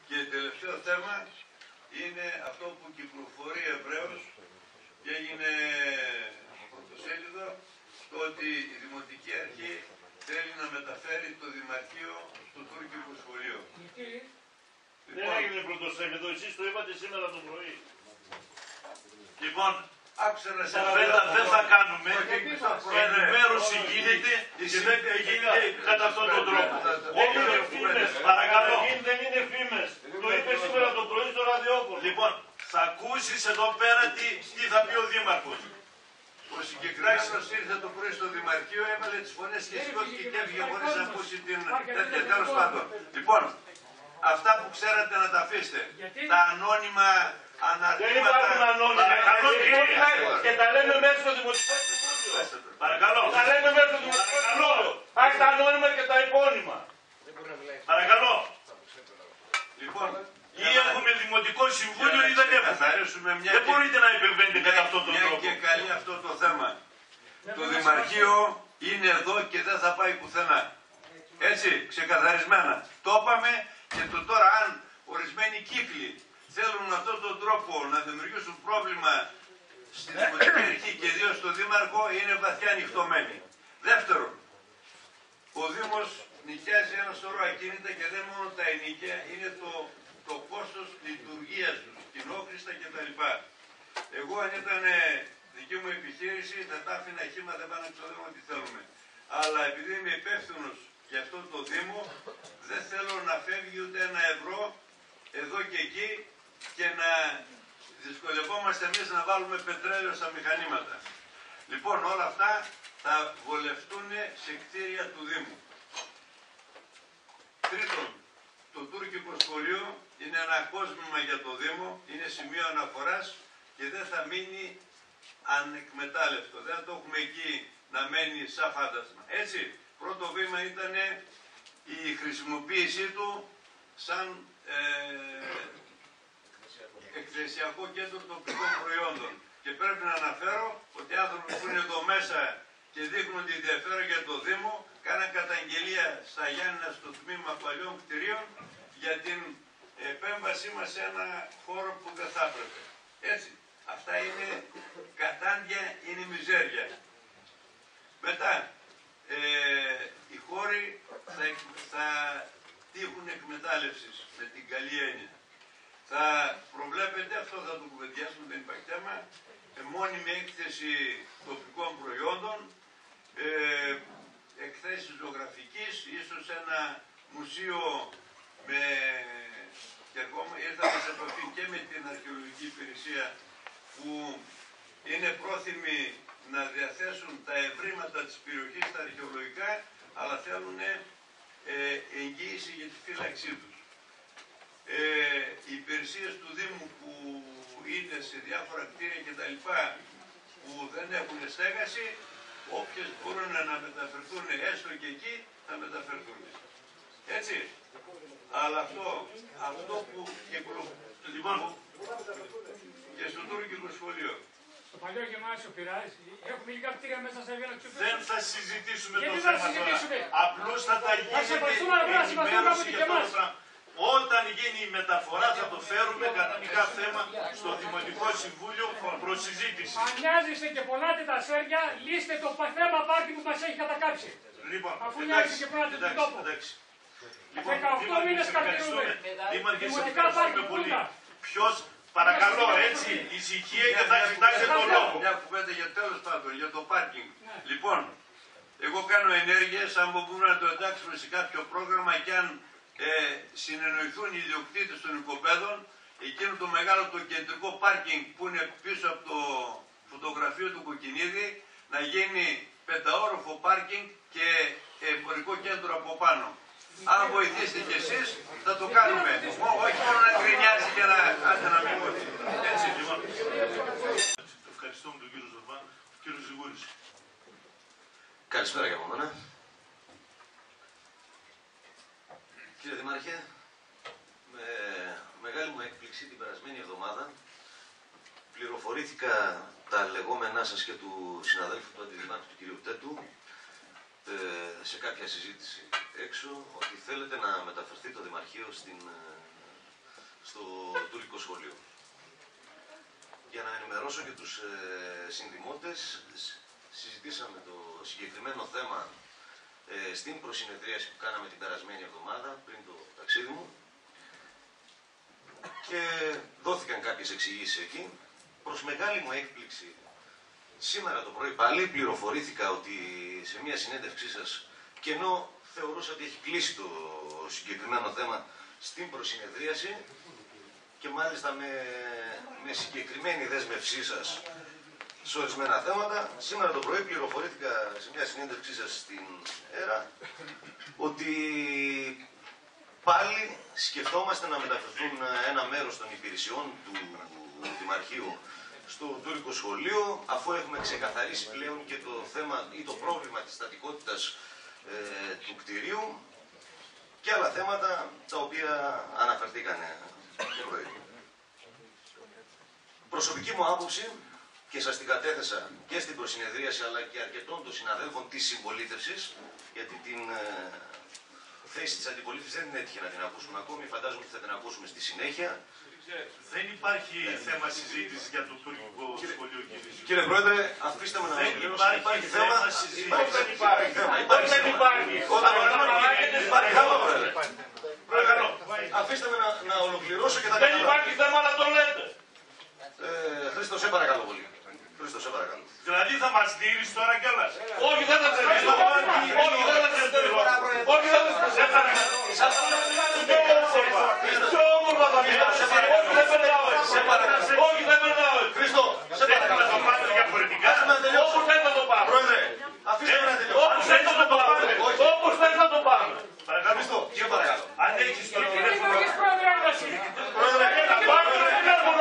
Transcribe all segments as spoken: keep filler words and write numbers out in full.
Και τελευταίο θέμα είναι αυτό που κυκλοφορεί ευρέως και έγινε πρωτοσέλιδο, το ότι η Δημοτική Αρχή θέλει να μεταφέρει το Δημαρχείο στο τουρκικό σχολείο. Δεν Λοιπόν, έγινε πρωτοσέλιδο, εσείς το είπατε σήμερα το πρωί. Λοιπόν, άκουσα να σε κουβέντα δεν θα κάνουμε. Ενημέρωση γίνεται και δεν γίνεται κατά αυτόν τον τρόπο. Δεν είναι φήμες, Παρακαλώ. δεν είναι φήμες. Το είπε σήμερα το πρωί στο ραδιόφωνο. Λοιπόν, θα ακούσεις εδώ πέρα τι, τι θα πει ο Δήμαρχος. Ο συγκεκριμένος ήρθε το πρωί στο Δημαρχείο, έβαλε τις φωνές και σηκώθηκε και έφυγε χωρίς να ακούσει την τέτοια. Τέλος πάντων. Λοιπόν, αυτά που ξέρατε να τα αφήσετε. Τα ανώνυμα Δεν αναρτήματα. υπάρχουν ανώνυμα. Παρακαλώ, κύριε. Και τα λέμε μέσα στο Δημοτικό Συμβούλιο. Παρακαλώ. Τα λέμε μέσα στο Δημοτικό Συμβούλιο. Έχει τα ανώνυμα και τα επώνυμα. Παρακαλώ. Λοιπόν, Ή έχουμε Δημοτικό Συμβούλιο ή δεν έχουμε. μια Δεν και- μπορείτε να υπερβαίνετε κατά αυτόν τον μια τρόπο. και καλή αυτό το θέμα. Το Δημαρχείο είναι εδώ και δεν θα πάει πουθενά. Έτσι, ξεκαθαρισμένα. Το είπαμε και το τώρα αν ορισμένοι κύκλοι θέλουν με αυτόν τον τρόπο να δημιουργήσουν πρόβλημα στη Δημοτική Αρχή και ιδίως στο Δήμαρχο, είναι βαθιά ανοιχτωμένοι. Δεύτερον, ο Δήμος νοικιάζει ένα σωρό ακίνητα και δεν μόνο τα ενοίκια, είναι το, το κόστος λειτουργίας τους, κοινόχρηστα κτλ. Εγώ αν ήταν δική μου επιχείρηση θα τα άφηνα χύμα, δεν πάνε να ξοδεύω ό,τι θέλουμε. Αλλά επειδή είμαι υπεύθυνος για αυτό το Δήμο, δεν θέλω να φεύγει ούτε ένα ευρώ εδώ και εκεί και να δυσκολευόμαστε εμείς να βάλουμε πετρέλαιο στα μηχανήματα. Λοιπόν, όλα αυτά θα βολευτούν σε κτίρια του Δήμου. Τρίτον, το τουρκικό σχολείο είναι ένα κόσμημα για το Δήμο, είναι σημείο αναφοράς και δεν θα μείνει ανεκμετάλλευτο. Δεν θα το έχουμε εκεί να μένει σαν φάντασμα. Έτσι, πρώτο βήμα ήταν η χρησιμοποίησή του σαν ε, εκθεσιακό κέντρο τοπικών προϊόντων. Και πρέπει να αναφέρω ότι οι άνθρωποι που είναι εδώ μέσα και δείχνουν ότι ενδιαφέρον για το Δήμο, κάναν καταγγελία στα Γιάννηνα στο τμήμα παλιών κτηρίων για την επέμβασή μας σε ένα χώρο που δεν θα έπρεπε. Έτσι, αυτά είναι κατάντια, είναι μιζέρια. Μετά, ε, οι χώροι θα, θα τύχουν εκμετάλλευσης με την καλή έννοια. Θα προβλέπετε, αυτό θα το κουβεντιάσουμε, δεν υπάρχει θέμα, ε, μόνιμη έκθεση τοπικών προϊόντων, ε, εκθέσεις ζωγραφικής, ίσως ένα μουσείο με... Και ακόμα ήρθαμε σε επαφή και με την αρχαιολογική υπηρεσία που είναι πρόθυμοι να διαθέσουν τα ευρήματα της περιοχής τα αρχαιολογικά, αλλά θέλουν ε, εγγύηση για τη φύλαξή τους. Ε, οι υπηρεσίες του Δήμου που είναι σε διάφορα κτίρια κτλ. Που δεν έχουν στέγαση, όποιες μπορούν να μεταφερθούν έστω και εκεί, θα μεταφερθούν. Έτσι. Αλλά αυτό, αυτό που Λοιπόν, και στο τουρκικό σχολείο. Στο παλιό γυμνάσιο Πειραιάς, έχουμε λίγα κτίρια μέσα σε ένα ξεπέρασμα. δεν θα συζητήσουμε Γιατί το θα θέμα συζητήσουμε? τώρα. Απλώς θα τα Θα σεβαστούμε, αλλά πρέπει να σεβαστούμε ενημέρωση κάποτε για και το εμάς. πράγμα. Όταν γίνει η μεταφορά θα το φέρουμε κανονικά θέμα στο Δημοτικό Συμβούλιο προς συζήτηση. Αν νοιάζεστε και πονάτε τα αστέρια, λύστε το θέμα πάρτι που μας έχει κατακάψει. Λοιπόν, Αφού εντάξει, νοιάζει και πονάτε τον εντάξει, τόπο. εντάξει. δεκαοκτώ Δήμαρχε, μήνες σε καρτινούμε. ευχαριστούμε. Δήμαρχε, σε Δημοτικά ευχαριστούμε πάρτι πολύ. πούντα. Ποιος, παρακαλώ, έτσι, ησυχία και θα κοιτάξετε τον λόγο. Μια κουβέντα για τέλος πάντων, για το πάρκινγκ. Λοιπόν, εγώ κάνω ενέργειες, αν μπορούμε να το εντάξουμε σε κάποιο πρόγραμμα και αν ε, συνεννοηθούν οι ιδιοκτήτες των οικοπαίδων, εκείνο το μεγάλο το κεντρικό πάρκινγκ που είναι πίσω από το φωτογραφείο του Κοκκινίδη, να γίνει πενταόροφο πάρκινγκ και εμπορικό κέντρο από πάνω. Αν βοηθήσετε κι εσείς, θα το κάνουμε. Όχι μόνο να γκρινιάζει και να άντε να μην πω. Έτσι, λοιπόν. Ευχαριστώ τον κύριο Ζορμπάν. Κύριο Ζιγούρης. Καλησπέρα και από μένα. Κύριε Δήμαρχε, με μεγάλη μου έκπληξη την περασμένη εβδομάδα πληροφορήθηκα τα λεγόμενά σας και του συναδέλφου του Αντιδημάρχου του κ. Τέτου σε κάποια συζήτηση έξω ότι θέλετε να μεταφερθεί το Δημαρχείο στην στο τουρκικό σχολείο. Για να ενημερώσω και τους ε, συνδημότες, συζητήσαμε το συγκεκριμένο θέμα ε, στην προσυνεδρίαση που κάναμε την περασμένη εβδομάδα, πριν το ταξίδι μου, και δόθηκαν κάποιες εξηγήσεις εκεί. Προς μεγάλη μου έκπληξη, σήμερα το πρωί πάλι πληροφορήθηκα ότι σε μια συνέντευξή σας, και ενώ θεωρούσα ότι έχει κλείσει το συγκεκριμένο θέμα στην προσυνεδρίαση και μάλιστα με, με συγκεκριμένη δέσμευσή σας σε ορισμένα θέματα, σήμερα το πρωί πληροφορήθηκα σε μια συνέντευξή σας στην ΕΡΑ ότι πάλι σκεφτόμαστε να μεταφερθούν ένα μέρος των υπηρεσιών του Δημαρχείου στο τουρκικό σχολείο, αφού έχουμε ξεκαθαρίσει πλέον και το θέμα ή το πρόβλημα της στατικότητας ε, του κτηρίου και άλλα θέματα τα οποία αναφερθήκανε το πρωί. Προσωπική μου άποψη, και σας την κατέθεσα και στην προσυνεδρίαση αλλά και αρκετών των συναδέλφων της συμπολίτευσης, γιατί την ε, θέση της αντιπολίτευσης δεν την έτυχε να την ακούσουμε ακόμη, φαντάζομαι ότι θα την ακούσουμε στη συνέχεια. Δεν υπάρχει θέμα συζήτηση για το τουρκικό σχολείο, κύριε. Κύριε Πρόεδρε, αφήστε με να Δεν ολοκληρώσω. υπάρχει, Υπάρχει θέμα θέμα συζήτηση. Δεν υπάρχει θέμα. Υπάρχει Δεν θέμα. υπάρχει. Όταν υπάρχει θέμα, Πρόεδρε. Παρακαλώ. Αφήστε με να, να ολοκληρώσω και θα Δεν καταλάβω. υπάρχει θέμα, αλλά το λέτε. Ε, Χρήστο, σε παρακαλώ πολύ. Χρήστο, σε παρακαλώ. Δηλαδή θα μας δίνεις τώρα κιόλας. Όχι, δεν θα ξεφύγω. Όχι, δεν θα ξεφύγω. Όχι, δεν θα ξεφύγω. Πιο όμορφα θα μιλάω. Όχι, δεν περνάω έτσι. Όχι, δεν περνάω έτσι. Χρήστο, σε Δεν θα παρακαλώ. το πάρετε διαφορετικά. Άσε με να τελειώσω. Όπως θες να το πάμε. Πρόεδρε, αφήστε με να τελειώσω. Όπως θες να το πάμε. Όπως θες να το πάμε. Παρακαλώ. Χρήστο, σε παρακαλώ. Αν έχεις το Είναι τηλέφωνο. δημιουργής πρόεδρε ένταση. Πρόεδρε, Πάρε το τηλέφωνο.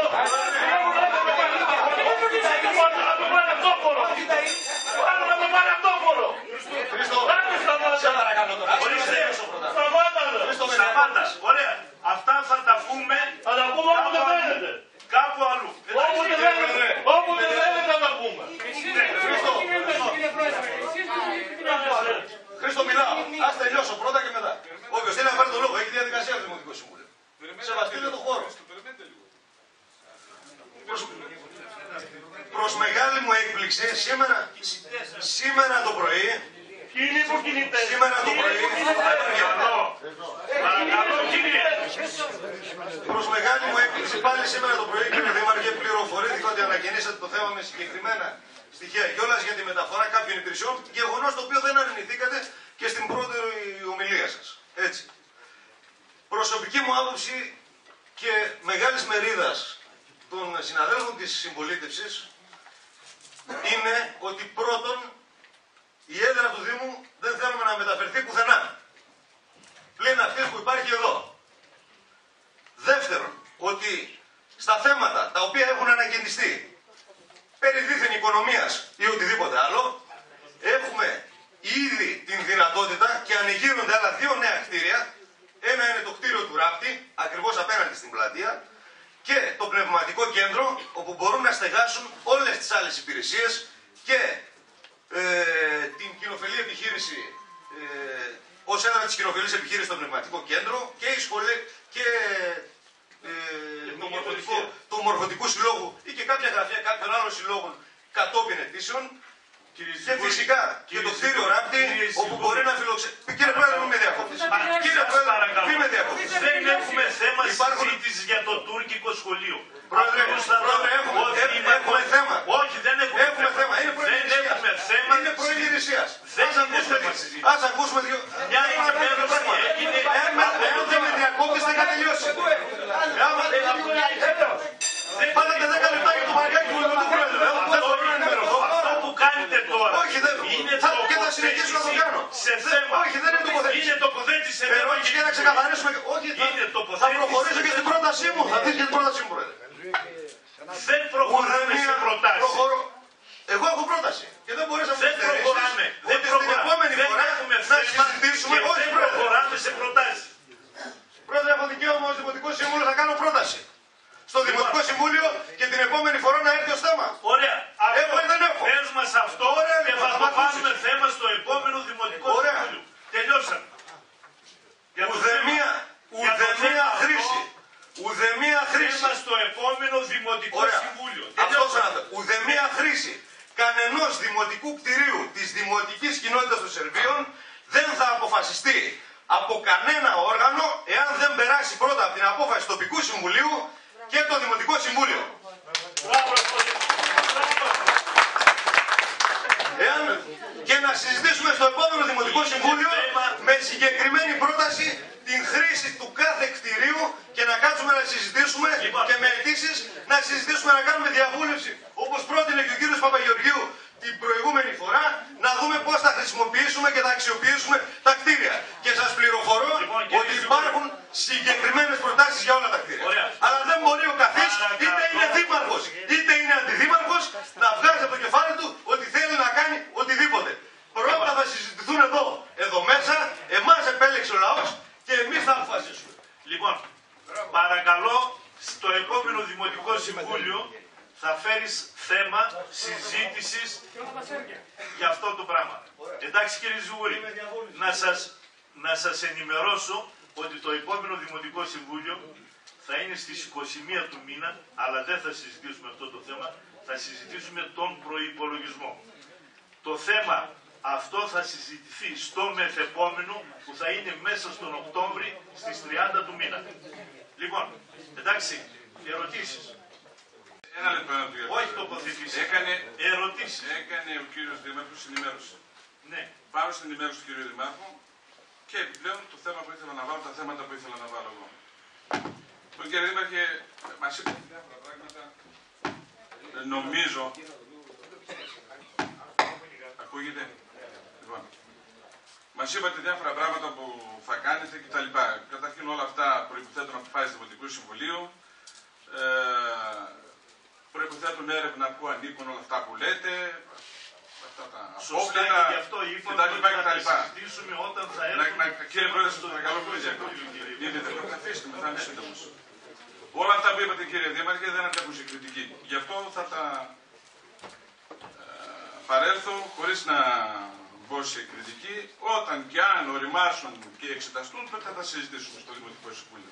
Πάρε να το πάρει αυτόφορο. Πάρε να το πάρει αυτόφορο. Χρήστο, Πάρε σταμάτα. σε παρακαλώ τώρα. Ορίστε. Σταμάτα. Χρήστο, με Σταμάτα. Ωραία. Αυτά θα τα πούμε Θα τα πούμε όπου δεν θέλετε. κάπου αλλού. Όπου δεν θέλετε. Όπου δεν θέλετε θα τα πούμε. Χρήστο, Κύριε Πρόεδρε, εσείς που έχετε την ένταση. Χρήστο, μιλάω. Ας τελειώσω πρώτα και μετά. Όποιος θέλει να πάρει το λόγο, έχει διαδικασία το Δημοτικό Συμβούλιο. Σεβαστείτε το χώρο. Προς, προς μεγάλη μου έκπληξη, σήμερα, σήμερα το πρωί, Ποιοι είναι οι υποκινητές. σήμερα το πρωί, Παρακαλώ. Παρακαλώ, κύριε. προς μεγάλη μου έκπληξη, πάλι σήμερα το πρωί, κύριε Δήμαρχε, πληροφορήθηκα ότι ανακοινήσατε το θέμα με συγκεκριμένα στοιχεία κιόλας για τη μεταφορά κάποιων υπηρεσιών, γεγονός το οποίο δεν αρνηθήκατε και στην πρώτη ομιλία σας. Έτσι. Προσωπική μου άποψη και μεγάλης μερίδας των συναδέλφων της συμπολίτευσης είναι ότι πρώτον η έδρα του Δήμου δεν θέλουμε να μεταφερθεί πουθενά. Πλην αυτής που υπάρχει εδώ. Δεύτερον, ότι στα θέματα τα οποία έχουν ανακαινιστεί περί δίθεν οικονομίας ή οτιδήποτε άλλο, έχουμε ήδη την δυνατότητα και ανοιγείρονται άλλα δύο νέα κτίρια. Ένα είναι το κτίριο του Ράπτη, ακριβώς απέναντι στην πλατεία, και το πνευματικό κέντρο, όπου μπορούν να στεγάσουν όλες τις άλλες υπηρεσίες και ε, την κοινοφελή επιχείρηση, ε, ως έδρα της κοινοφελής επιχείρησης στο πνευματικό κέντρο και η σχολή και ε, το, μορφωτικό, του Μορφωτικού Συλλόγου ή και κάποια γραφεία κάποιων άλλων συλλόγων κατόπιν αιτήσεων. Και φυσικά και το κτίριο Ράπτη, όπου μπορεί να φιλοξενήσει. Κύριε Πρόεδρε, μην με διακόπτεις. Κύριε Πρόεδρε, μην με διακόπτεις. Δεν έχουμε θέμα Υπάρχουν- συζήτηση για το τουρκικό σχολείο. Πρόεδρε, Απλώς θα δω Πρόεδρε, έχουμε- ότι έχουμε- είμαστε- έχουμε θέμα. Όχι, δεν έχουμε, Έχουμε θέμα. Είναι Δεν προϋπηρεσίας. έχουμε θέμα. Είναι προϋπηρεσίας. Δεν Ας είναι ακούσουμε θέμα δύο- συζήτηση. Ας ακούσουμε δύο. Μια ενημέρωση έγινε. Εάν δεν με διακόπτεις δεν θα τελειώσει. Πάντα και δέκα λεπτά για το μαγκάκι του Δημοτικού Πρόεδρου. Δεν μπορώ να ενημερωθώ. Αυτό που κάνετε τώρα Όχι, δεν είναι θα- και θα συνεχίσω να το κάνω. σε θέμα. Όχι, δεν είναι τοποθέτηση. Είναι τοποθέτηση σε θέμα. Ερώτηση και να ξεκαθαρίσουμε. Όχι, θα- Είναι θα τοποθέτηση προχωρήσω σε και στην θέμα. πρότασή μου. Θα δεις και την πρότασή μου, Πρόεδρε. Δεν προχωράμε σε προτάσεις. προχωρώ. Εγώ έχω πρόταση. Και δεν μπορείς να μου Δεν στερήσεις προχωράμε. Δεν ότι στην επόμενη προχωράμε. Δεν φορά έχουμε να θέμα συζητήσουμε. και Όχι, δεν Πρόεδρε. προχωράμε σε προτάσεις. Πρόεδρε, έχω δικαίωμα ως Δημοτικό Συμβούλιο να κάνω πρόταση. Στο Δημοτικό Συμβούλιο και την επόμενη φορά να έρθει ως θέμα. Ωραία. Έχω ή δεν έχω. Πες μας αυτό Ωραία, και λοιπόν, θα θα το μ' ακούσεις. κάνουμε θέμα στο επόμενο Δημοτικό Ωραία. Συμβούλιο. Τελειώσαμε. Για το Ουδεμία, θέμα- για το θέμα ουδεμία αυτό- χρήση, ουδεμία δημοτικού κτηρίου της Δημοτικής Κοινότητας των Σερβίων δεν θα αποφασιστεί από κανένα όργανο εάν δεν περάσει πρώτα από την απόφαση του τοπικού συμβουλίου και το Δημοτικό Συμβούλιο. Εάν και να συζητήσουμε στο επόμενο Δημοτικό Συμβούλιο με συγκεκριμένη πρόταση την χρήση του κάθε κτηρίου και να κάτσουμε να συζητήσουμε και με αιτήσεις να συζητήσουμε να κάνουμε διαβούλευση όπως πρότεινε και ο κύριος Παπαγεωργίου την προηγούμενη φορά, να δούμε πώς θα χρησιμοποιήσουμε και θα αξιοποιήσουμε τα κτίρια. Και σας πληροφορώ λοιπόν, ότι υπάρχουν συγκεκριμένες προτάσεις για όλα τα κτίρια. Ωραία. Αλλά δεν μπορεί ο καθής, είτε είναι δήμαρχος είτε είναι αντιδήμαρχος, να βγάζει από το κεφάλι του ότι θέλει να κάνει οτιδήποτε. Πρώτα θα συζητηθούν εδώ, εδώ μέσα, εμάς επέλεξε ο λαός και εμείς θα αποφασίσουμε. Λοιπόν, παρακαλώ στο επόμενο Δημοτικό Συμβούλιο θα φέρεις θέμα συζήτησης για αυτό το πράγμα. Εντάξει κύριε Ζουγούρη, να σας, να σας ενημερώσω ότι το επόμενο Δημοτικό Συμβούλιο θα είναι στις είκοσι μία του μήνα, αλλά δεν θα συζητήσουμε αυτό το θέμα, θα συζητήσουμε τον προϋπολογισμό. Το θέμα αυτό θα συζητηθεί στο μεθεπόμενο που θα είναι μέσα στον Οκτώβρη στις τριάντα του μήνα. Λοιπόν, εντάξει, ερωτήσεις. Ένα λεπτό να του Όχι τοποθετήσεις. Έκανε, ερωτήσεις. έκανε ο κύριος Δήμαρχος ενημέρωση. Ναι. Πάω στην ενημέρωση του κύριου Δημάρχου και επιπλέον το θέμα που ήθελα να βάλω, τα θέματα που ήθελα να βάλω εγώ. Τον κύριε Δήμαρχε, μας είπε διάφορα πράγματα. Νομίζω. Ακούγεται. Λοιπόν. Μας είπατε διάφορα πράγματα που θα κάνετε κτλ. Καταρχήν όλα αυτά προϋποθέτουν αποφάσεις του Δημοτικού Συμβουλίου. Ε, προϋποθέτουν έρευνα που ανήκουν όλα αυτά που λέτε. Αυτά τα Σωστά, απόβλητα και γι' αυτό είπαμε ότι θα τα συζητήσουμε όταν θα έρθουμε. Κύριε Πρόεδρε, σας παρακαλώ πολύ διακόπτη. Γιατί δεν θα αφήσετε με, θα είναι σύντομος. Όλα αυτά που είπατε κύριε Δήμαρχε δεν αντέχουν σε κριτική. Γι' αυτό θα τα ε, παρέλθω χωρίς να μπω σε κριτική. Όταν και αν οριμάσουν και εξεταστούν, τότε θα τα συζητήσουμε στο Δημοτικό Συμβούλιο.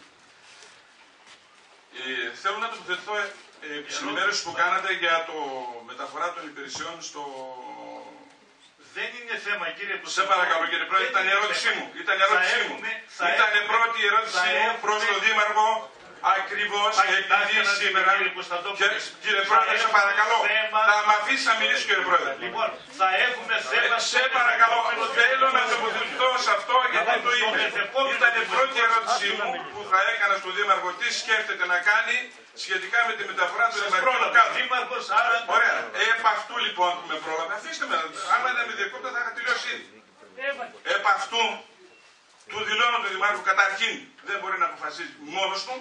Ε, θέλω να τοποθετηθώ ε, επί της ενημέρωσης που κάνατε για το μεταφορά των υπηρεσιών στο... Δεν είναι θέμα κύριε Πρόεδρε. Σε παρακαλώ κύριε Πρόεδρε, ήταν η ερώτησή μου. Ήταν η ερώτησή μου. Ήταν η πρώτη ερώτησή μου προς τον Δήμαρχο. Ακριβώς επειδή σήμερα. Κύριε Πρόεδρε, σε παρακαλώ. Θα με αφήσει να μιλήσω κύριε Πρόεδρε. Λοιπόν, θα έχουμε θέμα. Σε παρακαλώ, θέλω να τοποθετηθώ σε αυτό γιατί το είπε. Ήταν η πρώτη ερώτησή μου που θα έκανα στον Δήμαρχο τι σκέφτεται να κάνει σχετικά με τη μεταφορά του Δημαρχικού κάδου. Ωραία. Επ' αυτού λοιπόν που με πρόλαβε, αφήστε με. Άμα δεν με διακόπτε θα είχα τελειώσει ήδη. Επ' αυτού του δηλώνω του Δημάρχου καταρχήν δεν μπορεί να αποφασίζει μόνος του.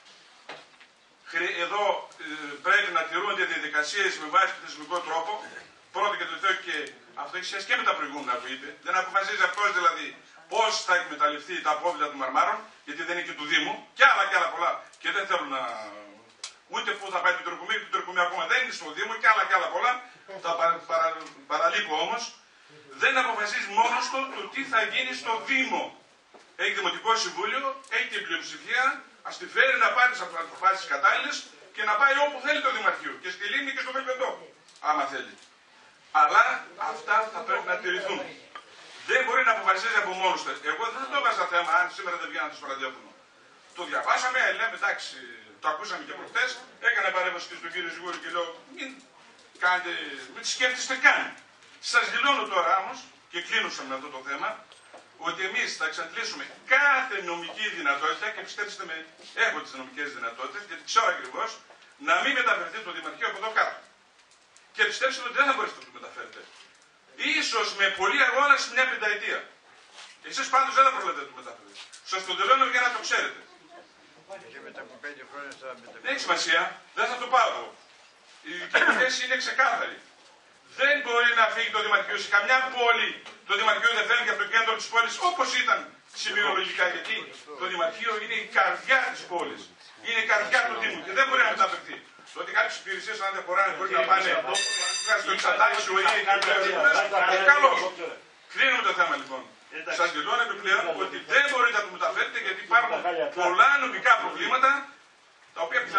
Εδώ ε, πρέπει να τηρούνται διαδικασίες με βάση το θεσμικό τρόπο. Πρώτο και τελευταίο, και αυτό έχει σχέση και με τα προηγούμενα που είπε. Δεν αποφασίζει αυτός δηλαδή πώς θα εκμεταλλευτεί τα απόβλητα των μαρμάρων, γιατί δεν είναι και του Δήμου, και άλλα και άλλα πολλά. Και δεν θέλω να. Ούτε πού θα πάει το τροκουμί, το τροκουμί ακόμα δεν είναι στο Δήμο, και άλλα και άλλα πολλά. Θα παρα, παρα, παραλείπω όμως. Δεν αποφασίζει μόνος του το τι θα γίνει στο Δήμο. Έχει Δημοτικό Συμβούλιο, έχει την πλειοψηφία. Ας τη φέρει να πάρει τι αποφάσεις κατάλληλες και να πάει όπου θέλει το Δημαρχείο. Και στη Λίμνη και στο Βελβεντό, άμα θέλει. Αλλά αυτά θα πρέπει να τηρηθούν. Δεν μπορεί να αποφασίζει από μόνος του. Εγώ δεν θα το έβαζα θέμα αν σήμερα δεν βγαίνατε στο ραδιόφωνο. Το διαβάσαμε, λέμε εντάξει, το ακούσαμε και προχτές. Έκανα παρέμβαση και στον κύριο Ζουγούρη και λέω μην κάνετε, μην τη σκέφτεστε καν. Σας δηλώνω τώρα όμως και κλείνωσα με αυτό το θέμα, ότι εμείς θα εξαντλήσουμε κάθε νομική δυνατότητα και πιστέψτε με, έχω τις νομικές δυνατότητες, γιατί ξέρω ακριβώς, να μην μεταφερθεί το Δημαρχείο από εδώ κάτω. Και πιστέψτε με ότι δεν θα μπορέσετε να το μεταφέρετε. Ίσως με πολύ αγώνα σε μια πενταετία. Εσείς πάντως δεν θα προλαβαίνετε να το μεταφέρετε. Σας το δηλώνω για να το ξέρετε. Και μετά από πέντε χρόνια θα μεταφέρετε. Δεν έχει σημασία, δεν θα το πάω εγώ. Η δική μου θέση είναι ξεκάθαρη. Δεν μπορεί να φύγει το Δημαρχείο σε καμιά πόλη. Το Δημαρχείο δεν φεύγει από το κέντρο της πόλης όπως ήταν σημειολογικά. Γιατί το Δημαρχείο είναι η καρδιά της πόλης. Είναι η καρδιά του Δήμου και δεν μπορεί να μεταφερθεί. Το ότι κάποιες υπηρεσίες αν δεν χωράνε μπορεί να πάνε στο εξατάξιο ή εκεί πέρα. Καλώς. Κλείνουμε το θέμα λοιπόν. Σας δηλώνω επιπλέον ότι δεν μπορείτε να το μεταφέρετε γιατί υπάρχουν πολλά νομικά προβλήματα τα οποία πιθανόν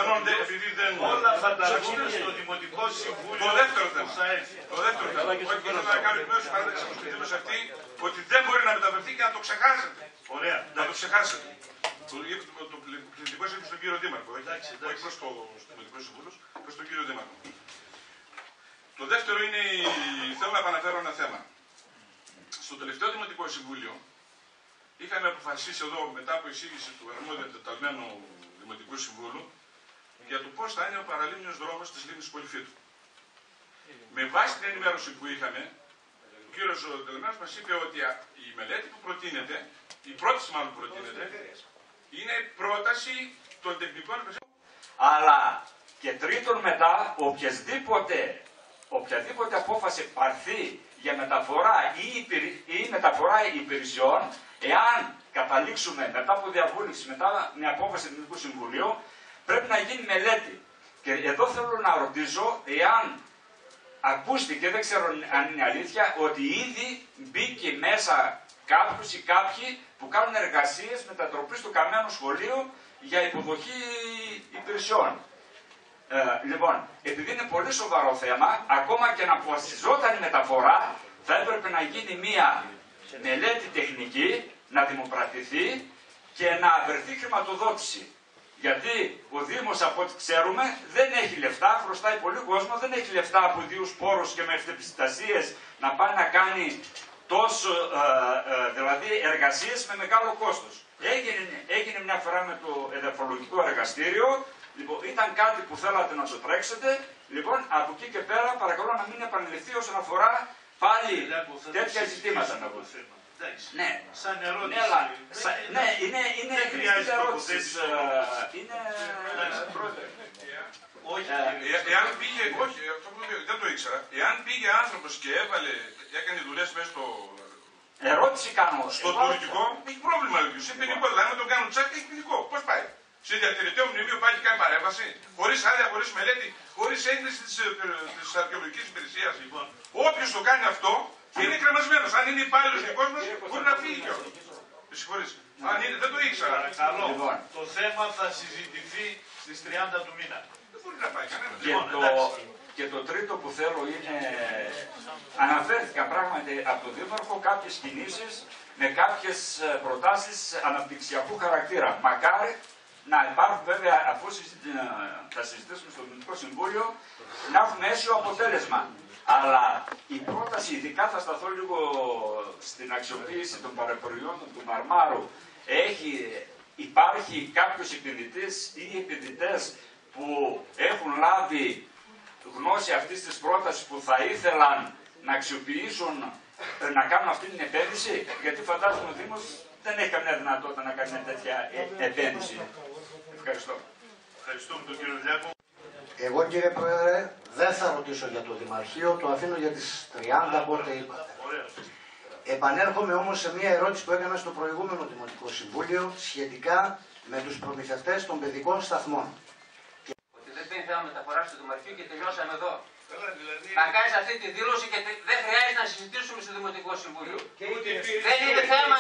Γίνονται επειδή δεν όλα θα τα ακούτε στο Δημοτικό Συμβούλιο. Το δεύτερο θέμα. Θα έρθει. Το δεύτερο θέμα. Όχι, ήθελα να κάνω εκ μέρους της παράδεξης προς τη δήλωση αυτή ότι δεν μπορεί να μεταφερθεί και να το ξεχάσετε. Ωραία. Να το ξεχάσετε. Το πληθυντικό είναι προς τον κύριο Δήμαρχο, όχι προς το Δημοτικό Συμβούλιο, προς τον κύριο Δήμαρχο. Το δεύτερο είναι, θέλω να επαναφέρω ένα θέμα. Στο τελευταίο Δημοτικό Συμβούλιο είχαμε αποφασίσει εδώ, μετά από εισήγηση του αρμόδιου εντεταλμένου Δημοτικού Συμβούλου, για το πώς θα είναι ο παραλίμνιος δρόμος της λίμνης Πολυφίτου. Με βάση την ενημέρωση που είχαμε, ο κύριος Τελεμένος μας είπε ότι η μελέτη που προτείνεται, η πρόταση μάλλον που προτείνεται, είναι πρόταση των τεχνικών υπηρεσιών. Αλλά και τρίτον μετά, οποιασδήποτε, οποιαδήποτε απόφαση πάρθει για μεταφορά ή, υπηρε... ή μεταφορά υπηρεσιών, εάν καταλήξουμε μετά από διαβούλευση, μετά μια απόφαση του Δημοτικού Συμβουλίου, πρέπει να γίνει μελέτη. Και εδώ θέλω να ρωτήσω, εάν ακούστηκε, δεν ξέρω αν είναι αλήθεια, ότι ήδη μπήκε μέσα κάποιος ή κάποιοι που κάνουν εργασίες μετατροπής του καμένου σχολείου για υποδοχή υπηρεσιών. Ε, λοιπόν, επειδή είναι πολύ σοβαρό θέμα, ακόμα και να αποφασιζόταν η μεταφορά, θα έπρεπε να γίνει μία μελέτη τεχνική, να δημοπρατηθεί και να βρεθεί χρηματοδότηση. Γιατί ο Δήμος, από ό,τι ξέρουμε, δεν έχει λεφτά, χρωστάει πολύ κόσμο, δεν έχει λεφτά από ιδίους πόρους και με ευθεπιστασίες να πάει να κάνει τόσο, ε, ε, δηλαδή εργασίες με μεγάλο κόστος. Έγινε, έγινε μια φορά με το εδαφολογικό εργαστήριο, λοιπόν, ήταν κάτι που θέλατε να το τρέξετε, λοιπόν, από εκεί και πέρα παρακαλώ να μην επανεληφθεί όσον αφορά πάλι τέτοια ζητήματα. Να πω. Ναι, σαν ερώτηση. Ναι, αλλά, σα, ναι, είναι, είναι δεν χρειάζεται ερώτηση. Είναι... Όχι, ε, εάν πήγε, όχι, αυτό που δεν το ήξερα, εάν πήγε άνθρωπος και έβαλε, έκανε δουλειές μέσα στο... Ερώτηση κάνω. Στο τουρκικό, έχει πρόβλημα λίγο. Σε ποινικό, δηλαδή με τον κάνουν τσάκ, έχει ποινικό. Πώς πάει? Σε διατηρητέο μνημείο πάει και κάνει παρέμβαση, χωρίς άδεια, χωρίς μελέτη, χωρίς έγκριση της, της αρχαιολογικής υπηρεσίας. Λοιπόν, όποιος το κάνει αυτό και είναι κρεμασμένος. Αν είναι υπάλληλος δικός μας, μπορεί να φύγει κιόλας. Με συγχωρείς. Αν είναι, δεν το ήξερα. Παρακαλώ, λοιπόν, το θέμα θα συζητηθεί στις τριάντα του μήνα. Δεν μπορεί να πάει κανένα. Και, Λοιπόν, το, και το τρίτο που θέλω είναι, αναφέρθηκαν πράγματι από τον Δήμαρχο κάποιες κινήσεις με κάποιες προτάσεις αναπτυξιακού χαρακτήρα. Μακάρι να υπάρχουν, βέβαια, αφού θα συζητήσουμε στο Δημοτικό Συμβούλιο, να έχουμε αίσιο αποτέλεσμα. Αλλά η πρόταση, ειδικά θα σταθώ λίγο στην αξιοποίηση των παραπροϊόντων του Μαρμάρου, έχει, υπάρχει κάποιος επενδυτής ή επενδυτές που έχουν λάβει γνώση αυτής της πρότασης που θα ήθελαν να αξιοποιήσουν, να κάνουν αυτή την επένδυση, γιατί φαντάζομαι ο Δήμος δεν έχει καμιά δυνατότητα να κάνει μια τέτοια επένδυση. Ευχαριστώ. Ευχαριστούμε τον κύριο Λιάκο. Εγώ, κύριε Πρόεδρε, δεν θα ρωτήσω για το Δημαρχείο, το αφήνω για τις τριάντα πότε είπατε. Επανέρχομαι όμως σε μια ερώτηση που έκανα στο προηγούμενο Δημοτικό Συμβούλιο σχετικά με τους προμηθευτές των παιδικών σταθμών. Ότι δεν είναι θέμα μεταφοράς του Δημαρχείου και τελειώσαμε εδώ. Θα κάνεις αυτή τη δήλωση και δεν χρειάζεται να συζητήσουμε στο Δημοτικό Συμβούλιο. Δεν είναι θέμα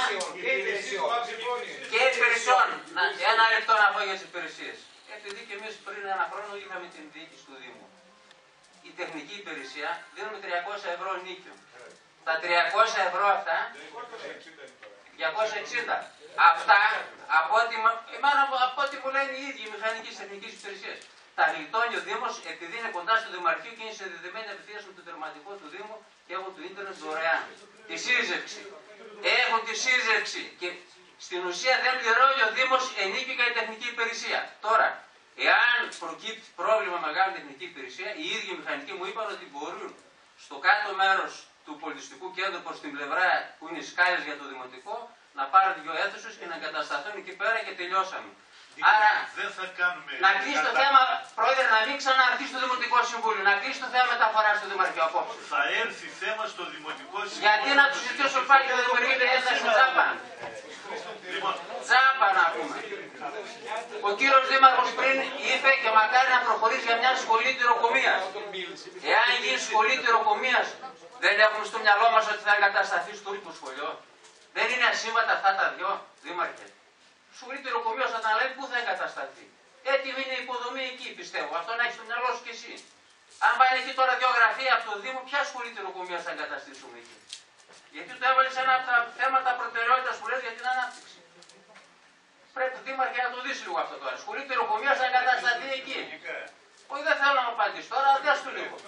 και υπηρεσιών. Ένα λεπτό να πω για τις υπηρεσίες. Επειδή και εμείς πριν ένα χρόνο είχαμε την διοίκηση του Δήμου. Η τεχνική υπηρεσία δίνουμε τριακόσια ευρώ νίκιο. Τα τριακόσια ευρώ αυτά, διακόσια εξήντα. Αυτά, από ό,τι, από ό,τι μου λένε οι ίδιοι οι μηχανικοί της τεχνικής υπηρεσίας. Τα γλιτώνει ο Δήμος επειδή είναι κοντά στο Δημαρχείο και είναι συνδεδεμένοι απευθείας με το τερματικό του Δήμου και έχουν το ίντερνετ δωρεάν. Τη σύζευξη. Έχουν τη σύζευξη. Και στην ουσία δεν πληρώνει ο Δήμος ενίκικα η τεχνική υπηρεσία. Τώρα, εάν προκύπτει πρόβλημα μεγάλη τεχνική υπηρεσία, οι ίδιοι μηχανικοί μου είπαν ότι μπορούν στο κάτω μέρος του πολιτιστικού κέντρου προς την πλευρά που είναι οι σκάλες για το δημοτικό να πάρουν δύο αίθουσες και να εγκατασταθούν εκεί πέρα και τελειώσαμε. Άρα, δεν θα κάνουμε να κλείσει το θέμα, Πρόεδρε, να μην ξαναρθεί στο Δημοτικό Συμβούλιο, να κλείσει το θέμα μεταφορά στο Δημαρχείο απόψε. Θα έρθει θέμα στο Δημοτικό Συμβούλιο. Γιατί να του ζητήσω πάλι να δημιουργείται ένταση τζάμπα. Λοιπόν. Τζάμπα να πούμε. Ο κύριος Δήμαρχος πριν είπε και μακάρι να προχωρήσει για μια σχολή τυροκομείας. Εάν γίνει σχολή τυροκομείας, δεν έχουμε στο μυαλό μας ότι θα εγκατασταθεί στο τουρκικό σχολείο. Δεν είναι ασύμβατα αυτά τα δυο, Δήμαρχε. Σχολή τυροκομείας όταν λέει πού θα εγκατασταθεί. Έτοιμη είναι η υποδομή εκεί, πιστεύω. Αυτό να έχει στο μυαλό σου κι εσύ. Αν πάνε εκεί τώρα δύο γραφεία από το Δήμο, ποια σχολή νοσοκομεία θα εγκαταστήσουμε εκεί? Γιατί το έβαλε ένα από τα θέματα προτεραιότητα που λέει για την ανάπτυξη. Πρέπει Δήμαρχε να το δεις λίγο αυτό τώρα. Σχολή νοσοκομεία θα εγκατασταθεί εκεί. Όχι, δεν θέλω να μου απαντήσει τώρα, αλλά δες το λίγο.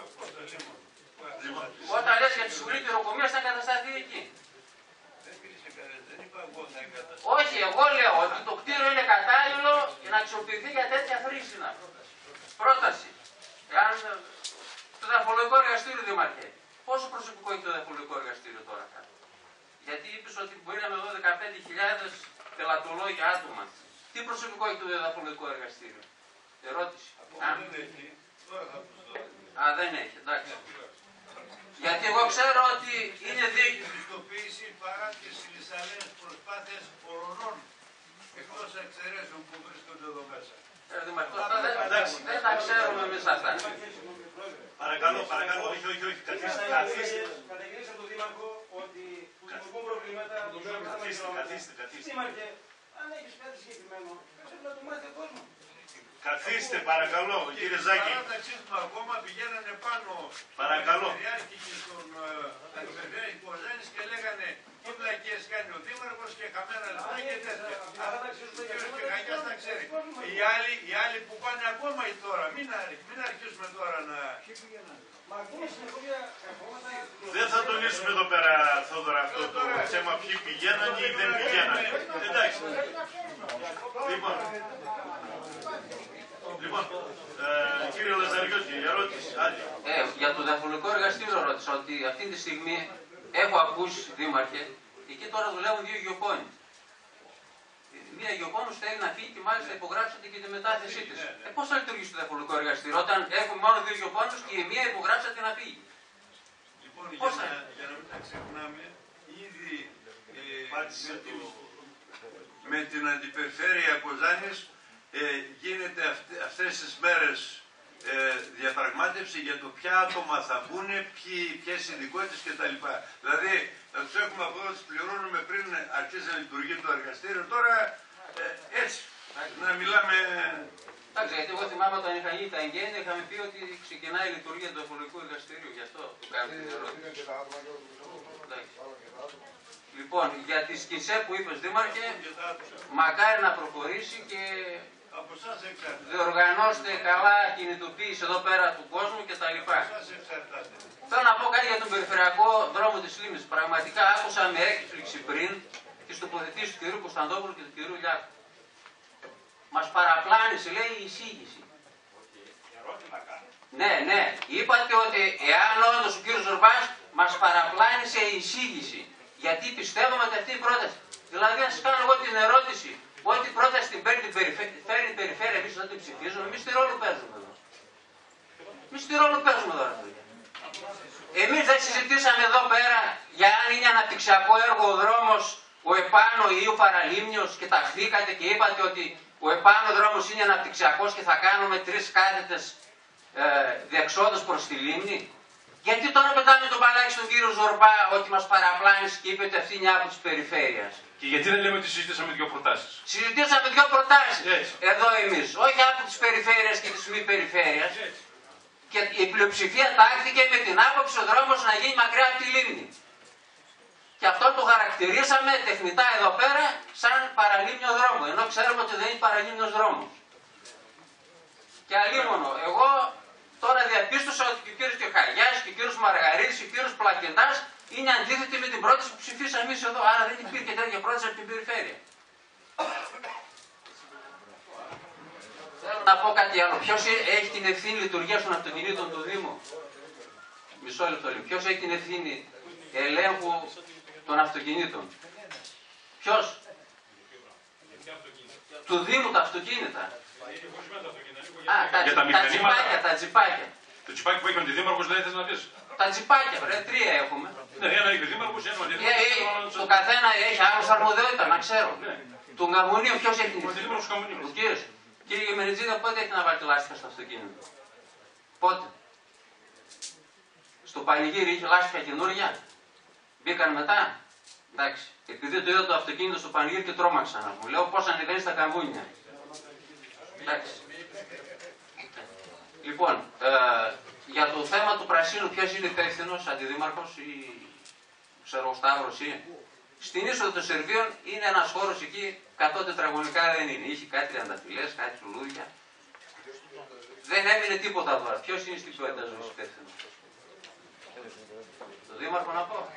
Όταν λες για τη σχολή νοσοκομεία θα εγκατασταθεί εκεί. Όχι, εγώ λέω ότι το κτίριο είναι κατάλληλο για να αξιοποιηθεί για τέτοια χρήση. Πρόταση. Εάν το δαφολογικό εργαστήριο, Δήμαρχε, πόσο προσωπικό έχει το δαφολογικό εργαστήριο τώρα κάτω? Γιατί είπες ότι μπορεί να με δω δεκαπέντε χιλιάδες πελατολόγια άτομα. Τι προσωπικό έχει το δαφολογικό εργαστήριο? Ερώτηση. Α, Α δεν έχει, εντάξει. Γιατί εγώ ξέρω ότι είναι δίκαιο. Πιστοποίηση παρά τις λυσαλές προσπάθειες κορονών εκτός εξαιρέσεων που βρίσκονται εδώ μέσα. Δεν τα ξέρουμε εμείς αυτά. Παρακαλώ, παρακαλώ, όχι, όχι, όχι, καθίστε, καθίστε. Καταγγελίστε τον Δήμαρχο ότι που δημιουργούν προβλήματα. Καθίστε, καθίστε, καθίστε. Δήμαρχε, αν έχεις κάτι συγκεκριμένο, πρέπει να το μάθει ο κόσμος. Καθίστε, παρακαλώ, κύριε Ζάκη. Παράταξή του ακόμα πηγαίνανε πάνω Παρακαλώ. στον Περιφερειάρχη και στον Περιφερειάρχη Κοζάνης και λέγανε τι βλακίες κάνει ο Δήμαρχος και χαμένα λεφτά και τέτοια. Και Χαγιάς τα ξέρει. Οι άλλοι, οι άλλοι που πάνε ακόμα ή τώρα, μην, μην αρχίσουμε τώρα να... Δεν θα τονίσουμε εδώ πέρα, Θόδωρα, αυτό το θέμα ποιοι πηγαίναν ή δεν πηγαίναν. Εντάξει. Λοιπόν, λοιπόν ε, κύριε Λαζαριώτη, ερώτηση. Ε, για το δαφολογικό εργαστήριο ρώτησα ότι αυτή τη στιγμή έχω ακούσει, Δήμαρχε, εκεί τώρα δουλεύουν δύο γεωπόνοι. Μία γεωπόνος θέλει να φύγει και μάλιστα υπογράψατε και τη μετάθεσή της. Ε, πώς θα λειτουργήσει το δαφολογικό εργαστήριο όταν έχουμε μόνο δύο γεωπόνους και η μία υπογράψατε να φύγει? Λοιπόν, για να, για να μην τα ξεχνάμε, ήδη ε, με, με την Αντιπεριφέρεια Κοζάνης ε, γίνεται αυτε, αυτές τις μέρες ε, διαπραγμάτευση για το ποια άτομα θα μπουν, ποιες ειδικότητες κτλ. Δηλαδή, να τους έχουμε από εδώ, τους πληρώνουμε πριν αρχίσει να λειτουργεί το εργαστήριο, τώρα ε, έτσι, να μιλάμε... Εντάξει, γιατί εγώ θυμάμαι όταν είχα γίνει τα εγγένεια, είχαμε πει ότι ξεκινάει η λειτουργία του δαφολογικού εργαστηρίου, γι' αυτό το κάνω την ερώτηση. Λοιπόν, για τη σκησέ που είπες, Δήμαρχε, μακάρι να προχωρήσει και διοργανώστε καλά κινητοποίηση εδώ πέρα του κόσμου κτλ. Θέλω να πω κάτι για τον περιφερειακό δρόμο της Λίμνης. Πραγματικά άκουσα με έκπληξη πριν τις τοποθετήσεις του κ. Κωνσταντόπουλου και του κ. Λιάκου. Μας παραπλάνησε, λέει, η εισήγηση. Ναι, ναι. Είπατε ότι εάν όντως ο κ. Ζουρμπάς μας παραπλάνησε η εισήγηση. Γιατί πιστεύουμε ότι αυτή η πρόταση. Δηλαδή, αν σας κάνω εγώ την ερώτηση, ότι η πρόταση την παίρνει την περιφέρεια, την περιφέρεια εμείς δεν την ψηφίζουμε, εμείς τι ρόλο παίζουμε εδώ? Εμείς τι ρόλο παίζουμε εδώ? Εμείς δεν συζητήσαμε εδώ πέρα για αν είναι αναπτυξιακό έργο ο δρόμος, ο επάνω ή ο παραλίμνιος και ταχθήκατε και είπατε ότι ο επάνω δρόμος είναι αναπτυξιακός και θα κάνουμε τρεις κάθετες ε, διεξόδους προς τη λίμνη. Γιατί τώρα πετάμε τον μπαλάκι στον κύριο Ζορμπά ότι μας παραπλάνησε και είπε ότι αυτή είναι από της περιφέρειας? Και γιατί δεν λέμε ότι συζητήσαμε δύο προτάσεις? Συζητήσαμε δύο προτάσεις. Έτσι. Εδώ εμείς. Όχι από της περιφέρειας και της μη περιφέρειας. Και η πλειοψηφία τάχθηκε με την άποψη ο δρόμος να γίνει μακριά από τη λίμνη. Και αυτό το χαρακτηρίσαμε τεχνητά εδώ πέρα σαν παραλίμνιο δρόμο. Ενώ ξέρουμε ότι δεν είναι παραλίμνιος δρόμος. Και αλίμονο. Εγώ τώρα διαπίστωσα ότι και ο κύριος Κεχαγιάς και ο κύριος Μαργαρίτης και ο κύριος Πλακεντάς είναι αντίθετοι με την πρόταση που ψηφίσαμε εμείς εδώ. Άρα δεν υπήρχε τέτοια πρόταση από την περιφέρεια. Θέλω να πω κάτι άλλο. Ποιος έχει την ευθύνη λειτουργίας των αυτοκινήτων του Δήμου? Μισό λεπτό λίγο. Ποιος έχει την ευθύνη ελέγχου των αυτοκινήτων? Ποιος? Του Δήμου τα αυτοκίνητα. Α, τα, για τα, τα, τα τζιπάκια, τα τζιπάκια. Το τσιπάκι που έκανε τη Δήμαρχος δεν θες να πεις? Τα τζιπάκια, βρε, τρία έχουμε. Ναι, ένα έχει ο Δήμαρχος, ένα ο Ε, ε, το καθένα έχει άλλο αρμοδιότητα, να ξέρω. Ναι. Του Γαμουνίου ποιος έχει την Ο Δήμαρχος Γαμουνίου. Ο κύριος. Κύριε Γεμενιτζίδα, πότε έχει να βάλει τη λάστιχα στο αυτοκίνητο? Πότε? Στο πανηγύρι είχε λάστιχα καινούργια? Μπήκαν μετά? Εντάξει. Επειδή το είδα το αυτοκίνητο στο πανηγύρι και τρόμαξα να μου. Λέω πώς ανεβαίνει στα καμπούνια. Εντάξει. Λοιπόν, ε, για το θέμα του πρασίνου, ποιος είναι υπεύθυνος, αντιδήμαρχος ή ξέρω, Σταύρος ή... Στην είσοδο των Σερβίων είναι ένας χώρος εκεί, εκατό τετραγωνικά δεν είναι. Είχε κάτι τριανταφυλλές, κάτι λουλούδια. Δεν έμεινε τίποτα τώρα. Ποιος είναι στην ποέτα ζωής υπεύθυνος? Το δήμαρχο να πω.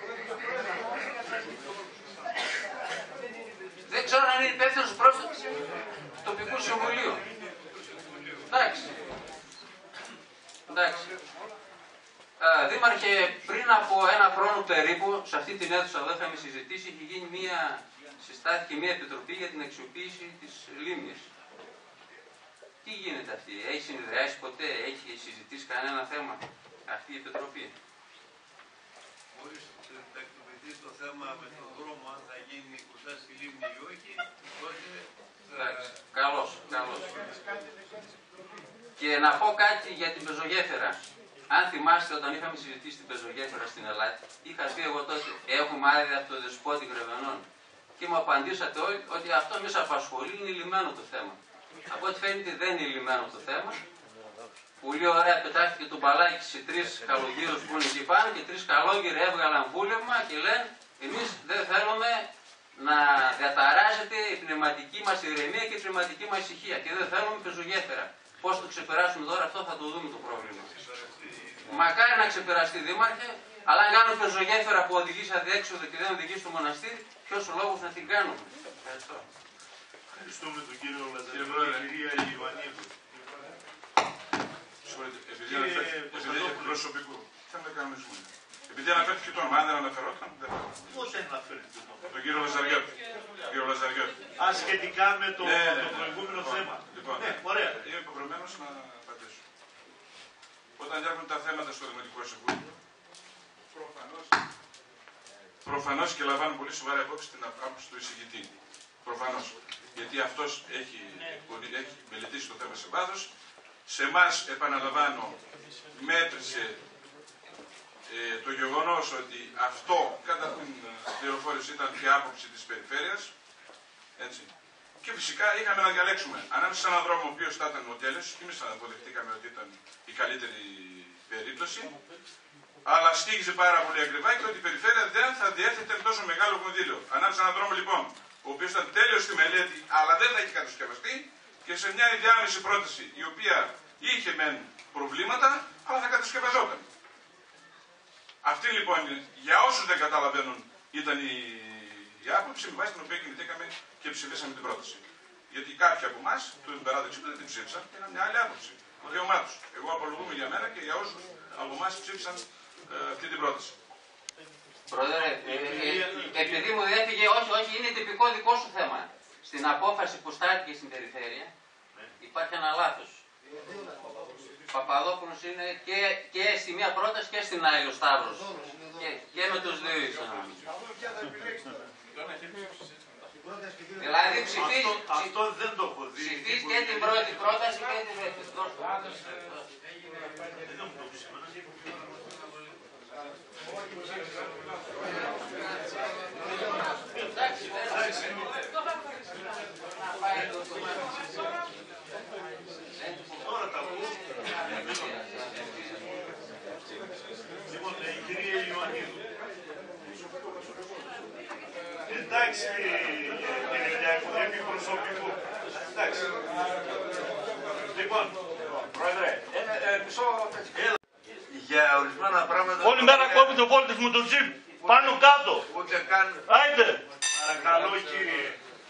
Δεν ξέρω αν είναι υπεύθυνος προς το τοπικού συμβουλίου. Εντάξει. Εντάξει. Ε, Δήμαρχε, πριν από ένα χρόνο περίπου, σε αυτή την αίθουσα εδώ είχαμε συζητήσει, είχε γίνει μία, συστάθηκε μία επιτροπή για την αξιοποίηση της λίμνης. Τι γίνεται αυτή, έχει συνεδριάσει ποτέ, έχει συζητήσει κανένα θέμα αυτή η επιτροπή? Μόλις τακτοποιηθεί το θέμα με τον δρόμο, αν θα γίνει κοντά στη λίμνη ή όχι, τότε θα... Εντάξει, καλώς, καλώς. Και να πω κάτι για την πεζογέφυρα. Αν θυμάστε, όταν είχαμε συζητήσει την πεζογέφυρα στην Ελλάδα, είχα πει εγώ τότε, έχουμε άδεια από το Δεσπότη Γρεβενών. Και μου απαντήσατε όλοι ότι αυτό μέσα απασχολεί, είναι λυμμένο το θέμα. Από ό,τι φαίνεται δεν είναι λυμμένο το θέμα. Πολύ ωραία πετάχτηκε το μπαλάκι σε τρεις καλογύρους που είναι εκεί πάνω και τρεις καλόγυροι έβγαλαν βούλευμα και λένε εμείς δεν θέλουμε να διαταράζεται η πνευματική μας ηρεμία και η πνευματική μας ησυχία και δεν θέλουμε πεζογέφυρα. Πώς το ξεπεράσουμε τώρα, αυτό θα το δούμε το πρόβλημα. Μακάρι να ξεπεραστεί, Δήμαρχε, αλλά αν κάνουμε πεζογέφυρα που οδηγεί σε αδιέξοδο και δεν οδηγεί στο μοναστήρι, ποιος ο λόγος να την κάνουμε? Ευχαριστώ. Ευχαριστούμε τον κύριο Λαζαρίου και την κυρία Ιωαννίδου. Επειδή προσωπικού, θέλουμε να κανονίσουμε. Επειδή αναφέρθηκε το όνομα, αν δεν αναφερόταν, δεν θα. Πώς αναφέρεται το όνομα? Τον κύριο Λαζαριώτη. Κύριο Λαζαριώτη. Α, σχετικά με το, ναι, το ναι, προηγούμενο λοιπόν, θέμα. Λοιπόν, ναι, ωραία. Είμαι υποχρεωμένος να απαντήσω. Όταν έρχονται τα θέματα στο Δημοτικό Συμβούλιο, προφανώς, προφανώς και λαμβάνουν πολύ σοβαρά υπόψη την άποψη του εισηγητή. Προφανώς. Γιατί αυτός έχει, έχει μελετήσει το θέμα σε βάθος. Σε εμάς, επαναλαμβάνω, μέτρησε ε, το γεγονός ότι αυτό κατά την πληροφόρηση ήταν και άποψη της περιφέρειας. Έτσι. Και φυσικά είχαμε να διαλέξουμε ανάμεσα σε έναν δρόμο ο οποίος θα ήταν ο τέλειος, και εμείς αποδεχτήκαμε ότι ήταν η καλύτερη περίπτωση, αλλά στήγησε πάρα πολύ ακριβά και ότι η περιφέρεια δεν θα διέθετε τόσο μεγάλο κονδύλιο. Ανάμεσα σε έναν δρόμο λοιπόν, ο οποίος ήταν τέλειος στη μελέτη, αλλά δεν θα έχει κατασκευαστεί, και σε μια ενδιάμεση πρόταση η οποία είχε μεν προβλήματα, αλλά θα κατασκευαζόταν. Αυτή λοιπόν, για όσους δεν καταλαβαίνουν, ήταν η, η άποψη με βάση την οποία κινηθήκαμε και ψηφίσαμε την πρόταση. Γιατί κάποιοι από εμάς, του παράδοξου δεν την ψήφισαν, είχαν μια άλλη άποψη. Δικαίωμά τους. Εγώ απολογούμαι για μένα και για όσους από εμάς ψήφισαν ε, αυτή την πρόταση. Πρόεδρε, ε, ε, επειδή μου διέφυγε, όχι, όχι, είναι τυπικό δικό σου θέμα. Στην απόφαση που στάθηκε στην περιφέρεια υπάρχει ένα λάθος. Παπαδόπουλος είναι και, και στη μία πρόταση και στην άλλη ο Σταύρος. Και, και με τους δύο ήσαν. Δηλαδή ψηφίζει, αυτό, αυτό δεν το έχω δει. Ψηφίζει και την πρώτη πρόταση και την δεύτερη. Δεν μου το ψήφισα. Εντάξει, τώρα τα πω. Λοιπόν, η κυρία Ιωαννίδου. Εντάξει, κύριε Λιάκου, επί προσωπικού. Εντάξει. Λοιπόν, Πρόεδρε, μισό... Για ορισμένα πράγματα... Όλη μέρα κόβει το πόλτες μου το τζιπ. Πάνω κάτω. Ούτε καν... Άιντε. παρακαλώ κύριε.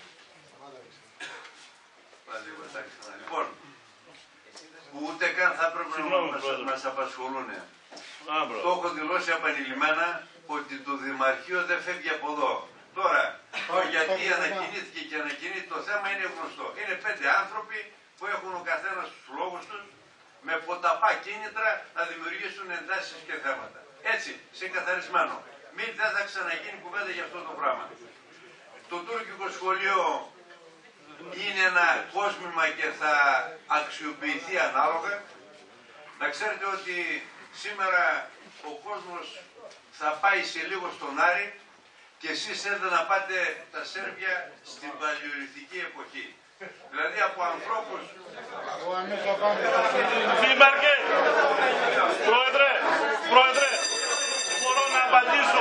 Πάλι, εντάξει, λοιπόν, που ούτε καν θα έπρεπε να μας, μας απασχολούν. Το έχω δηλώσει επανειλημμένα ότι το Δημαρχείο δεν φεύγει από εδώ. Τώρα, το γιατί ανακοινήθηκε και ανακοινείται το θέμα είναι γνωστό. Είναι πέντε άνθρωποι που έχουν ο καθένας τους λόγους τους με ποταπά κίνητρα να δημιουργήσουν εντάσεις και θέματα. Έτσι, ξεκαθαρισμένο. Μην δεν θα ξαναγίνει κουβέντα για αυτό το πράγμα. Το τουρκικό σχολείο είναι ένα κόσμημα και θα αξιοποιηθεί ανάλογα. Να ξέρετε ότι σήμερα ο κόσμος θα πάει σε λίγο στον Άρη και εσείς θέλετε να πάτε τα Σέρβια στην παλαιολιθική εποχή. Δηλαδή από ανθρώπους. Δήμαρχε, πρόεδρε, πρόεδρε, μπορώ να απαντήσω.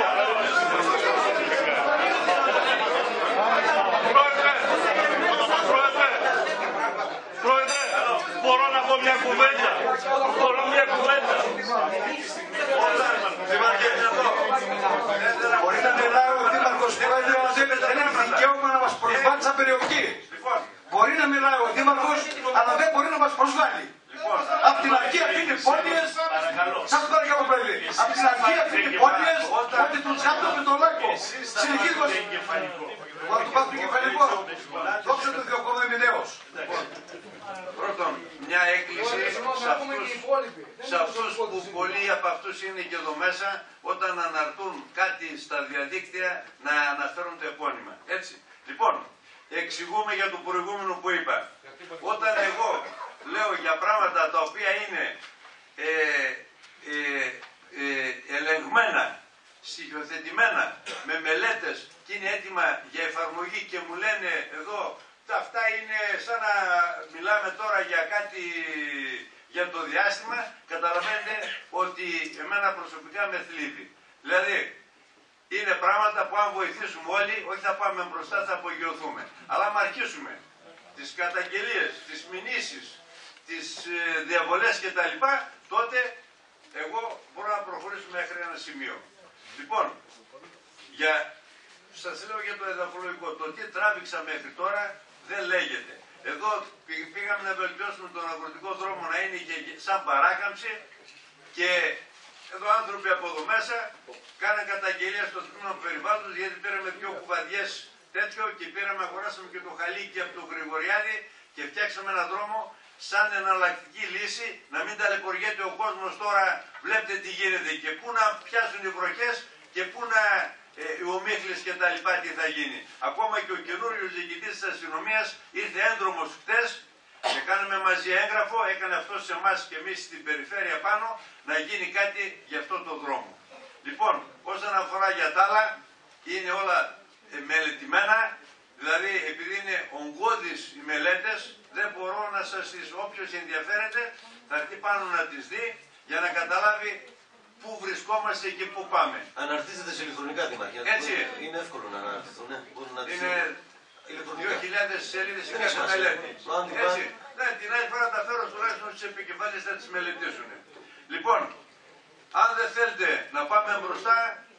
Πρόεδρε, πρόεδρε, πρόεδρε, μπορώ να πω μια κουβέντα. Μπορώ μια κουβέντα. Δήμαρχε, μπορεί να μιλάει ο Δήμαρχος, δεν έχει δικαίωμα να μας προσβάλλει σαν περιοχή. Μπορεί να μιλάει ο Δήμαρχος, αλλά δεν μπορεί να μας προσβάλλει. Από την αρχή αφήνει πόνιες, σας παρακαλώ παιδί, από την αρχή αφήνει πόνιες ότι τους χάπτουμε το λάκκο. Συνεχίζουμε. Μπορεί να του πάθει κεφαλικό. Δόξα του Θεοκόμου Εμινέως. Πρώτον, μια έκκληση σε αυτούς, σε αυτούς που πολλοί από αυτούς είναι και εδώ μέσα, όταν αναρτούν κάτι στα διαδίκτυα να αναφέρουν το επώνυμα. Έτσι. Λοιπόν, εξηγούμε για το προηγούμενο που είπα. Όταν εγώ λέω για πράγματα τα οποία είναι ε, ε, ε, ελεγμένα, στοιχειοθετημένα, με μελέτες και είναι έτοιμα για εφαρμογή και μου λένε εδώ αυτά είναι σαν να μιλάμε τώρα για κάτι για το διάστημα, καταλαβαίνετε ότι εμένα προσωπικά με θλίβει. Δηλαδή, είναι πράγματα που αν βοηθήσουμε όλοι, όχι θα πάμε μπροστά, θα απογειωθούμε. Αλλά αν αρχίσουμε τις καταγγελίες, τις μηνύσεις, τις ε, διαβολές κτλ, τότε εγώ μπορώ να προχωρήσω μέχρι ένα σημείο. Λοιπόν, για, σας λέω για το εδαφολογικό, το τι τράβηξα μέχρι τώρα δεν λέγεται. Εδώ πήγαμε να βελτιώσουμε τον αγροτικό δρόμο να είναι και σαν παράκαμψη και εδώ άνθρωποι από εδώ μέσα κάναν καταγγελία στο τμήμα περιβάλλοντος γιατί πήραμε πιο κουβαδιές τέτοιο και πήραμε, αγοράσαμε και το χαλίκι από τον Γρηγοριάδη και φτιάξαμε έναν δρόμο σαν εναλλακτική λύση να μην ταλαιπωριέται ο κόσμος τώρα. Βλέπετε τι γίνεται και πού να πιάσουν οι βροχές και πού να ε, οι ομίχλες και τα λοιπά τι θα γίνει. Ακόμα και ο καινούριος διοικητής της αστυνομίας ήρθε έντρομος χτες και κάναμε μαζί έγγραφο, έκανε αυτό σε εμάς και εμείς στην περιφέρεια πάνω να γίνει κάτι για αυτό το δρόμο. Λοιπόν, όσον αφορά για τα άλλα, είναι όλα ε, μελετημένα, δηλαδή επειδή είναι ογκώδεις οι μελέτες, δεν μπορώ να σας τις, όποιος ενδιαφέρεται, θα έρθει πάνω να τις δει για να καταλάβει πού βρισκόμαστε και πού πάμε. Αναρτίζεται σε ηλεκτρονικά, Δήμαρχε. Έτσι. Είναι εύκολο να αναρτηθούν. Ναι. Μπορούν να τις... Είναι δύο χιλιάδες σελίδες σε κάθε μελέτη. Έτσι. Ναι, την άλλη φορά τα φέρω τουλάχιστον στις επικεφαλής να τις μελετήσουν. Λοιπόν, αν δεν θέλετε να πάμε μπροστά,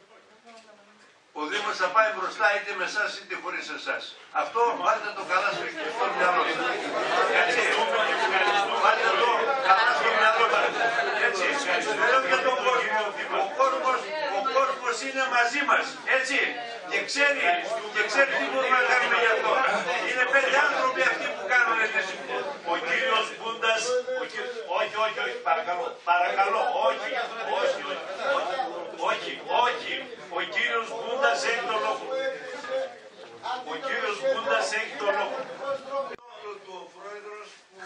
ο Δήμος θα πάει μπροστά είτε με εσάς είτε χωρίς εσάς. Αυτό βάλτε το καλά στο μυαλό σας. Έτσι. Βάλτε το καλά στο μυαλό σας. Έτσι. Λέω για τον κόσμο. Ο κόσμος, ο κόσμος είναι μαζί μας. Έτσι. Και ξέρει, και ξέρει τι μπορούμε να κάνουμε για αυτό. Είναι πέντε άνθρωποι αυτοί που κάνουν τις... Ο κύριος Μπούντας, ο κύριος... όχι, όχι, όχι, παρακαλώ, παρακαλώ, όχι, όχι, όχι, όχι, όχι, ο κύριος Μπούντας έχει το λόγο. Ο κύριος Μπούντας έχει το λόγο. Ο πρόεδρος που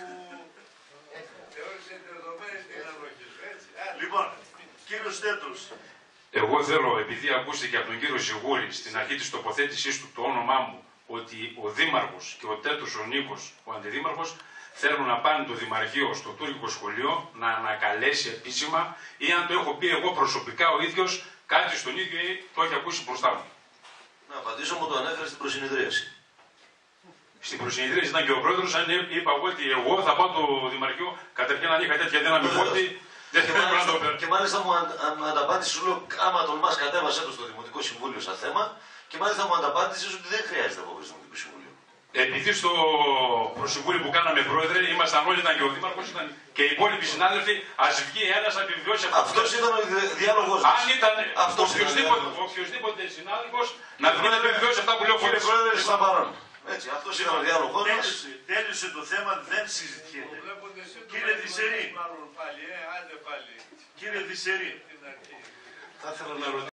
θεώρησε δεδομένη την αναλογισμό, έτσι. Λοιπόν, κύριος Στέτος. Εγώ θέλω, επειδή ακούστηκε από τον κύριο Σιγούρη στην αρχή της τοποθέτησής του το όνομά μου, ότι ο Δήμαρχος και ο τέτος ο Νίκος, ο Αντιδήμαρχος, θέλουν να πάνε το Δημαρχείο στο τουρκικό σχολείο να ανακαλέσει επίσημα ή αν το έχω πει εγώ προσωπικά ο ίδιος κάτι στον ίδιο ή το έχει ακούσει μπροστά μου. Να απαντήσω, μου το ανέφερε στην προσυνειδρίαση. Στην προσυνειδρίαση ήταν και ο πρόεδρος, αν είπα εγώ ότι εγώ θα πάω το Δημαρχείο, καταρχήν αν είχα τέτοια δύναμη ότι δεν θέλω να το φέρω. Και μάλιστα μου ανταπάντησε, σου λέω, άμα τον μας κατέβασε το στο Δημοτικό Συμβούλιο σαν θέμα, και μάλιστα μου ανταπάντησε ότι δεν χρειάζεται απόφαση του Δημοτικού Συμβουλίου. Επειδή στο προσυμβούλιο που κάναμε πρόεδρε, ήμασταν όλοι, ήταν και ο Δήμαρχος, ήταν και οι υπόλοιποι συνάδελφοι, ας βγει ένας να επιβιώσει αυτό. Αυτός ήταν ο διάλογος μας. Αν ήταν Αυτός οποιοδήποτε, οποιοδήποτε συνάδελφος να βγει να επιβιώσει αυτά που λέω Κύριε Πρόεδρε, στα παρόν. Έτσι, αυτός ήταν ο διάλογος μας. Τέλειωσε το θέμα, δεν συζητιέται. Κύριε Δυσσερή. Κύριε Δυσσερή. Θα ήθελα να ρωτήσω.